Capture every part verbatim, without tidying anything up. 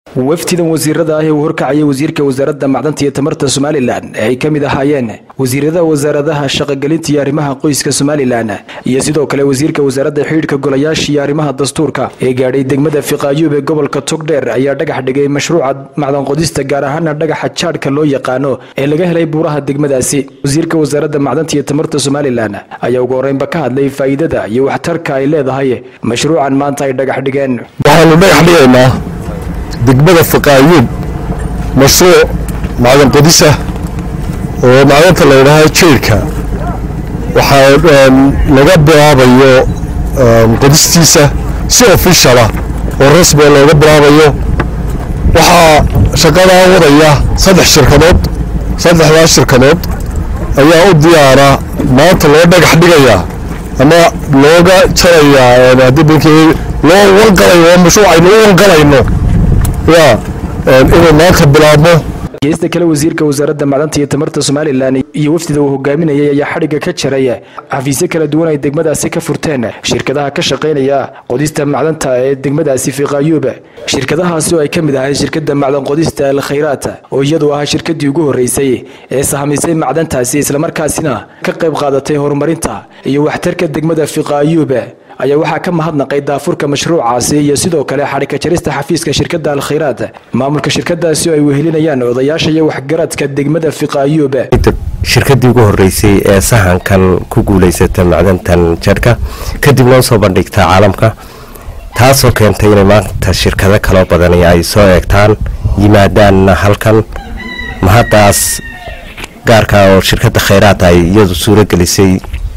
waftidan wasiirada ah ee uu horkacayay wasiirka wasaaradda macdanta iyo tamarta Somaliland ay kamid ahaayeen wasiirada wasaaradaha shaqagelinta iyo arrimaha qoyska Somaliland iyo sidoo kale wasiirka wasaaradda xiriirka golayaasha iyo arrimaha dastuurka ee gaadhay degmada Fiqaayub ee gobolka Togdheer ayaa dhagax dhigay mashruuca macdan qodista gaar ahaan dhagaxa jaadka loo yaqaano ee laga helay buuraha degmadaasi. wasiirka wasaaradda macdanta iyo tamarta Somaliland ayaa ugu horeynba ka hadlay faa'iidada iyo waxtarka ay leedahay mashruucan maanta ay dhagax dhigeen. waxaanu dhagax dhigaynaa degmada Fiqaayub mashruuc macdan qodisa oo macdanta la yiraahdo jeerka waxa laga bilaabayo qodistiisa si official ah oo rasmi ah looga bilaabayo. waxa shaqada wadaya saddex shirkadood saddexdaas shirkadood ayaa u diyaara maanta loo dhagax dhigaya ama looga jaraya hadii loo wanqalayo mashruuc ay loo wanqalayno يا إنه ما خبرامه. geesta kale wasiirka wasaaradda macdanta iyo tamarta Somaliland iyo wafdida uu hogaaminayay ayaa xariga ka jaraya xafiisyo kala duwan ay degmadaasi ka furteen shirkadaha ka shaqeynaya qodista macdanta ee degmadaasi Fiqaayub. shirkadahaasi oo ay kamid ahayd shirkadda macdan qodista Al Khayraat oo iyadu ah shirkadii ugu horeysay ee sahamisay macdantaasi isla markaasina ka qayb qaadatay horumarinta iyo waxtarka degmada Fiqaayub ayaa waxa ka mahadnaqay daafurka mashruucaasi iyo sidoo kale xarika jarista xafiiska shirkadda Al Khayraat maamulka shirkadaasi ay wehelinayaan odayaasha iyo waxgaradka degmada Fiqaayub. shirkadii ugu horeysay ee sahankan ku guuleysatay macdantan jaadka kadib loo soo bandhigtay caalamka taasoo keentay in maanta shirkado kala badan ay soo eegtaan yimaadaan halkan mahadaas gaarka oo shirkadda Khayraat ay iyadu suura gelisay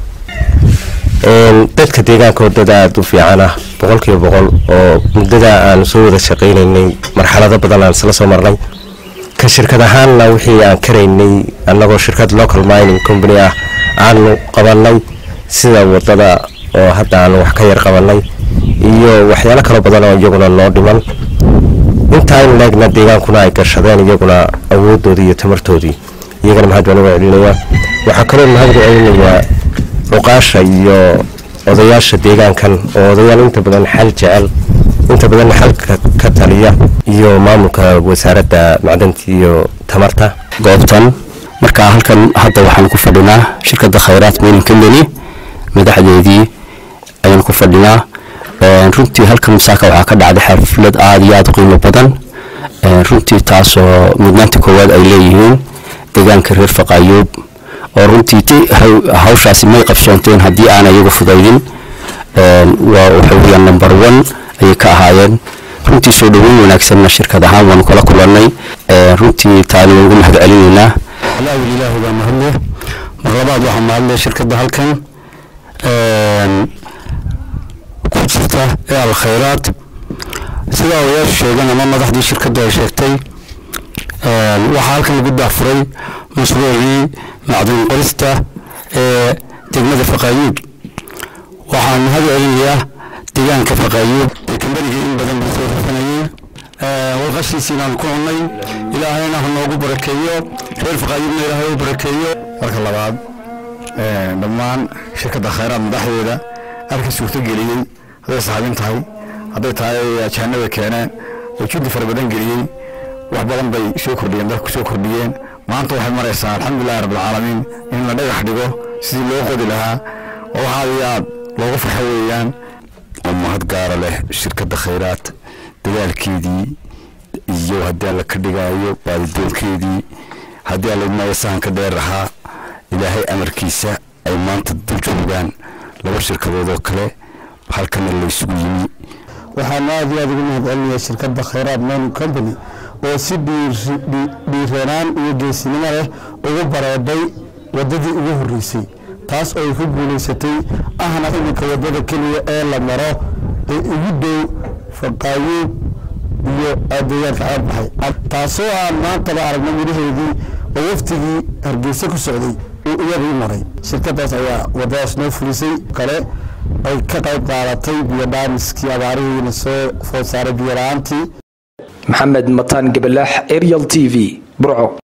dadka deegaankooda aad u fiican ah boqolkiiba boqol oo muddada aan soo wada shaqeynay marxalado badan aan isla soo marnay ka shirkad ahaanna wixii aan karaynay annagoo shirkad local mining company ah aan qabanay sida wadada oo hadda aan wax ka yar qabanay iyo waxyaalo kala badan oo iyaguna noo dhiman inta ay leegna deegaankuna ay gashadeen iyaguna awoodooda iyo tamartoodii iyagana mahad baan ugu celinayaa. waxa kale mahad ugu celinayaa oqaasha iyo odayaasha deegaankan oo odayaal inta badan xal jecel inta badan xalka ka taliya iyo maamulka wasaaradda macdanta iyo tamarta goobtan. marka halkan hadda waxaan ku fadhinaa shirkadda Khayraat Mining Company madaxdeedii ayaan ku fadhinaa. runtii halkan masaaka waxa ka dhacday xaflad aad iyo aad u qiimo badan runtii taasoo mudnaanta koowaad ay leeyihiin deegaanka reer Fiqaayub oo runtii hawshaasi may qabsoonteen haddii aan ayagu fudaydin waa waxa weeyaan number one ay ka ahaayeen. runtii soo dhaweyn wanaagsanna shirkad ahaan waan kula kulanay runtii taani ugu mahad celinaynaa. allah ilaahu baa mahadle mar labaad waxaan mahadle shirkadda halkan ku jirta ee Al Khayraat sida ay sheegeen ama madaxdii shirkadda ay sheegtay waxa halkan lagu daafuray mashruucii macdan qodista ee degmada Fiqaayub. waxaan mahad celinayaa deegaanka Fiqaayub ee kambanigii in badan soo rafanayay waqashiisina ku cunay ilaahayna ha noogu barakeeyo reer Fiqaayubna ilaahay u barakeeyo. marka labaad dhammaan shirkadda Khayraat madaxdeeda arka suurta geliyay haday saabin tahay haday tahay ajaanada keeneen oo jiddi farabadan geliyay wax badan bay soo kordhiyeen dadku soo kordhiyeen. maanta waxay maraysaa alxamdulillaah rabbil caalamiin in la dhagax dhigo sidii loo qodi lahaa oo haadiyaad looga farxo weeyaan. oo mahad gaar leh shirkadda Khayraat dadaalkeedii iyo haddii la ka dhigayo baadidoodkeedii haddii la maysan ka dheer rahaa ilaahay amarkiisa ay maanta dul joogaan laba shirkadood oo kale halkan la isugu yimi. waxaan aad iyo aad ugu mahad celinayaa shirkadda Khayraat Mining Company oo si dhiirranaan iyo geesinimo leh ugu bareeday wadadii ugu horeysay taas oo ay ku guuleysatay ahna imika wadada kaliya ee la maro ee ugu dhow Fiqaayub iyo adeegyada caabahay taasoo aan maanta la aragnay miraheedii oo waftigii Hargeysa ku socday oo iyagu maray. shirkadaas ayaa wadadaas noo fulisay kale ay ka qayb qaadatay biyo dhaamiskii abaarihiina soo food saaray biyo la'aantii. محمد مطان قبلاح إريال تي في برعو.